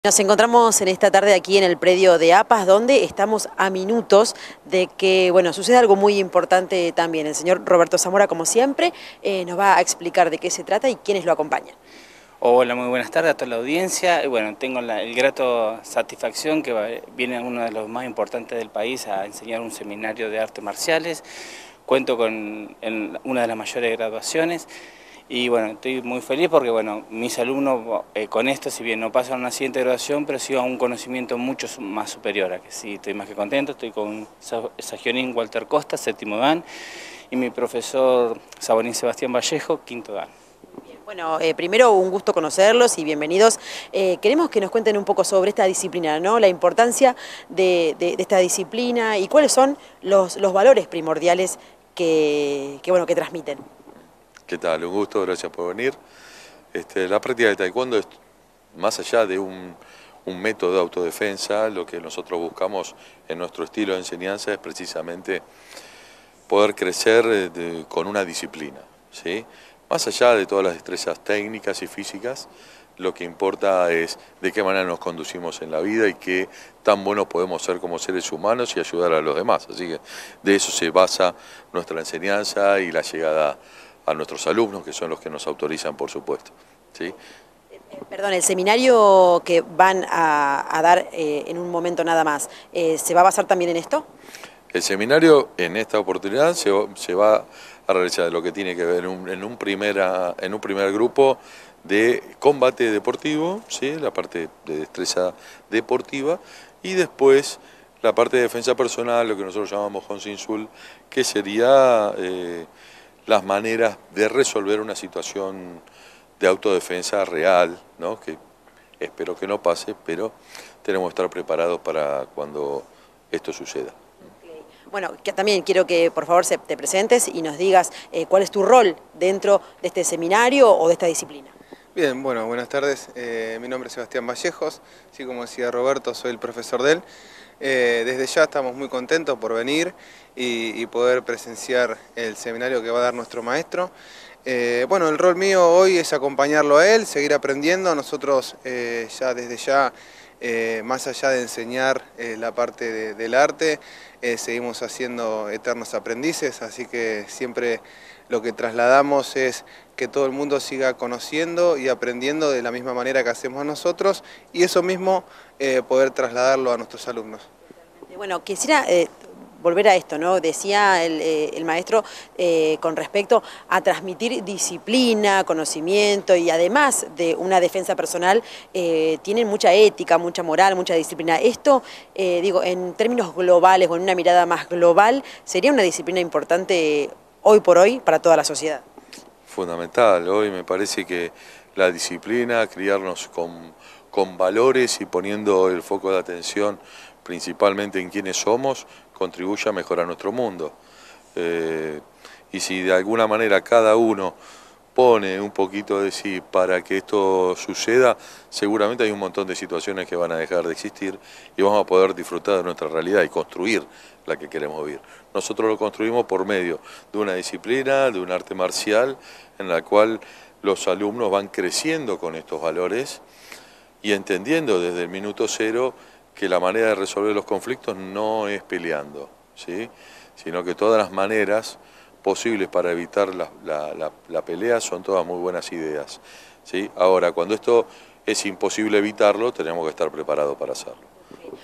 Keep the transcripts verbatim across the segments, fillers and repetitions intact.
Nos encontramos en esta tarde aquí en el predio de APAS, donde estamos a minutos de que, bueno, sucede algo muy importante también. El señor Roberto Zamora, como siempre, eh, nos va a explicar de qué se trata y quiénes lo acompañan. Hola, muy buenas tardes a toda la audiencia. Y bueno, tengo la el grato satisfacción que va, viene uno de los más importantes del país a enseñar un seminario de artes marciales. Cuento con en una de las mayores graduaciones. Y bueno, estoy muy feliz porque bueno, mis alumnos eh, con esto, si bien no pasan a una siguiente graduación, pero sí a un conocimiento mucho más superior. A que sí, estoy más que contento, estoy con Sagionín Walter Costa, séptimo dan, y mi profesor Sabonín Sebastián Vallejo, quinto dan. Bueno, eh, primero un gusto conocerlos y bienvenidos. Eh, queremos que nos cuenten un poco sobre esta disciplina, ¿no? La importancia de, de, de esta disciplina y cuáles son los, los valores primordiales que, que, bueno, que transmiten. ¿Qué tal? Un gusto, gracias por venir. Este, la práctica del taekwondo es más allá de un, un método de autodefensa. Lo que nosotros buscamos en nuestro estilo de enseñanza es precisamente poder crecer de, con una disciplina, ¿sí? Más allá de todas las destrezas técnicas y físicas, lo que importa es de qué manera nos conducimos en la vida y qué tan buenos podemos ser como seres humanos y ayudar a los demás. Así que de eso se basa nuestra enseñanza y la llegada a nuestros alumnos, que son los que nos autorizan, por supuesto, ¿sí? Perdón, el seminario que van a, a dar eh, en un momento nada más, eh, ¿se va a basar también en esto? El seminario en esta oportunidad se, se va a realizar lo que tiene que ver en un, en un, primera, en un primer grupo de combate deportivo, ¿sí? La parte de destreza deportiva, y después la parte de defensa personal, lo que nosotros llamamos Honsinsul, que sería eh, las maneras de resolver una situación de autodefensa real, ¿no? Que espero que no pase, pero tenemos que estar preparados para cuando esto suceda. Bueno, que también quiero que por favor se, te presentes y nos digas eh, cuál es tu rol dentro de este seminario o de esta disciplina. Bien, bueno, buenas tardes. Eh, mi nombre es Sebastián Vallejos, así como decía Roberto, soy el profesor de él. Eh, desde ya estamos muy contentos por venir y, y poder presenciar el seminario que va a dar nuestro maestro. Eh, bueno, el rol mío hoy es acompañarlo a él, seguir aprendiendo. Nosotros eh, ya desde ya, eh, más allá de enseñar eh, la parte de, del arte, eh, seguimos haciendo eternos aprendices, así que siempre lo que trasladamos es que todo el mundo siga conociendo y aprendiendo de la misma manera que hacemos nosotros, y eso mismo eh, poder trasladarlo a nuestros alumnos. Bueno, quisiera eh, volver a esto, ¿no? Decía el, eh, el maestro eh, con respecto a transmitir disciplina, conocimiento y además de una defensa personal, eh, tienen mucha ética, mucha moral, mucha disciplina. Esto, eh, digo, en términos globales o en una mirada más global, sería una disciplina importante hoy por hoy para toda la sociedad. Fundamental, hoy me parece que la disciplina, criarnos con, con valores y poniendo el foco de atención principalmente en quiénes somos, contribuye a mejorar nuestro mundo. Eh, y si de alguna manera cada uno pone un poquito de sí para que esto suceda, seguramente hay un montón de situaciones que van a dejar de existir y vamos a poder disfrutar de nuestra realidad y construir la que queremos vivir. Nosotros lo construimos por medio de una disciplina, de un arte marcial, en la cual los alumnos van creciendo con estos valores y entendiendo desde el minuto cero que la manera de resolver los conflictos no es peleando, ¿sí? Sino que todas las maneras posibles para evitar la, la, la, la pelea son todas muy buenas ideas, ¿sí? Ahora, cuando esto es imposible evitarlo, tenemos que estar preparados para hacerlo.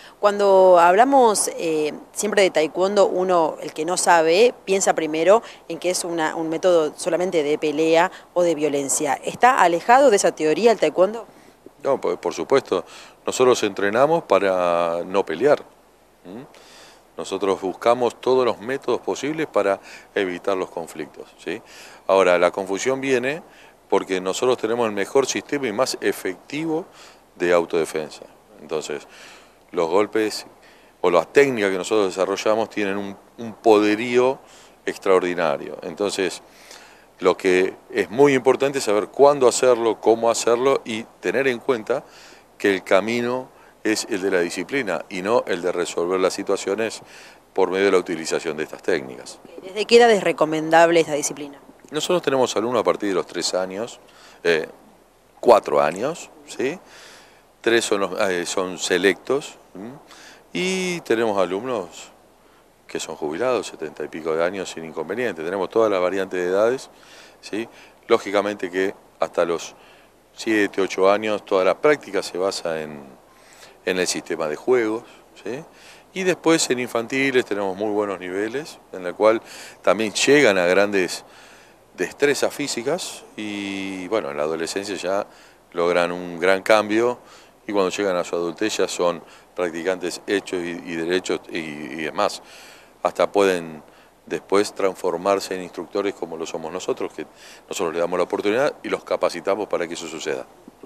Cuando hablamos eh, siempre de taekwondo, uno, el que no sabe, piensa primero en que es una, un método solamente de pelea o de violencia. ¿Está alejado de esa teoría el taekwondo? No, por, por supuesto. Nosotros entrenamos para no pelear. ¿Mm? Nosotros buscamos todos los métodos posibles para evitar los conflictos, ¿sí? Ahora, la confusión viene porque nosotros tenemos el mejor sistema y más efectivo de autodefensa. Entonces, los golpes o las técnicas que nosotros desarrollamos tienen un, un poderío extraordinario. Entonces, lo que es muy importante es saber cuándo hacerlo, cómo hacerlo y tener en cuenta que el camino es el de la disciplina y no el de resolver las situaciones por medio de la utilización de estas técnicas. ¿Desde qué edad es recomendable esta disciplina? Nosotros tenemos alumnos a partir de los tres años, eh, cuatro años, ¿sí? tres son, los, eh, son selectos, ¿m? Y tenemos alumnos que son jubilados, setenta y pico de años sin inconveniente. Tenemos todas las variantes de edades, ¿sí? Lógicamente que hasta los siete, ocho años toda la práctica se basa en, en el sistema de juegos, ¿sí? Y después en infantiles tenemos muy buenos niveles, en el cual también llegan a grandes destrezas físicas y bueno, en la adolescencia ya logran un gran cambio y cuando llegan a su adultez ya son practicantes hechos y, y derechos y, y demás. Hasta pueden después transformarse en instructores como lo somos nosotros, que nosotros les damos la oportunidad y los capacitamos para que eso suceda.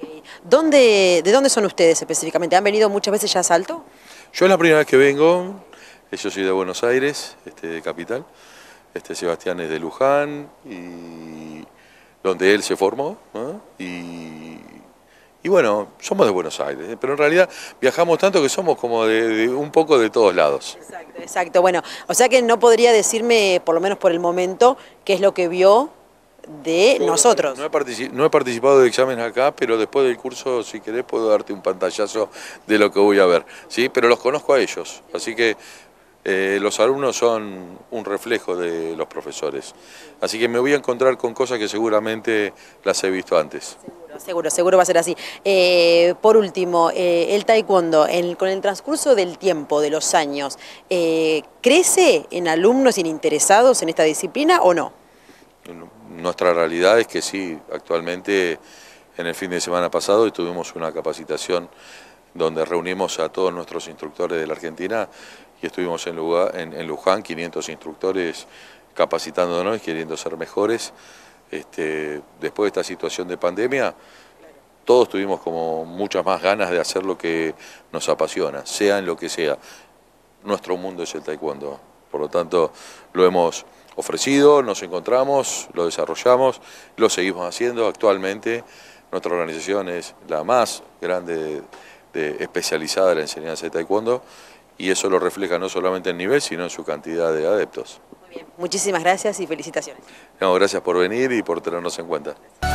¿Dónde, ¿De dónde son ustedes específicamente? ¿Han venido muchas veces ya a Salto? Yo es la primera vez que vengo, yo soy de Buenos Aires, este, de capital, este, Sebastián es de Luján, y donde él se formó, ¿no? y, y bueno, somos de Buenos Aires, pero en realidad viajamos tanto que somos como de, de un poco de todos lados. Exacto, exacto. Bueno, o sea que no podría decirme, por lo menos por el momento, qué es lo que vio de Yo, nosotros. No he, particip no he participado de exámenes acá, pero después del curso, si querés, puedo darte un pantallazo de lo que voy a ver, ¿sí? Pero los conozco a ellos, así que eh, los alumnos son un reflejo de los profesores. Así que me voy a encontrar con cosas que seguramente las he visto antes. Seguro, seguro, seguro va a ser así. Eh, por último, eh, el taekwondo, en, con el transcurso del tiempo, de los años, eh, ¿crece en alumnos interesados en esta disciplina o no? Nuestra realidad es que sí, actualmente en el fin de semana pasado tuvimos una capacitación donde reunimos a todos nuestros instructores de la Argentina y estuvimos en, lugar, en, en Luján, quinientos instructores capacitándonos y queriendo ser mejores. Este, después de esta situación de pandemia, todos tuvimos como muchas más ganas de hacer lo que nos apasiona, sea en lo que sea. Nuestro mundo es el taekwondo, por lo tanto lo hemos ofrecido, nos encontramos, lo desarrollamos, lo seguimos haciendo. Actualmente nuestra organización es la más grande de, de, especializada en la enseñanza de taekwondo y eso lo refleja no solamente en nivel, sino en su cantidad de adeptos. Muy bien, muchísimas gracias y felicitaciones. No, gracias por venir y por tenernos en cuenta.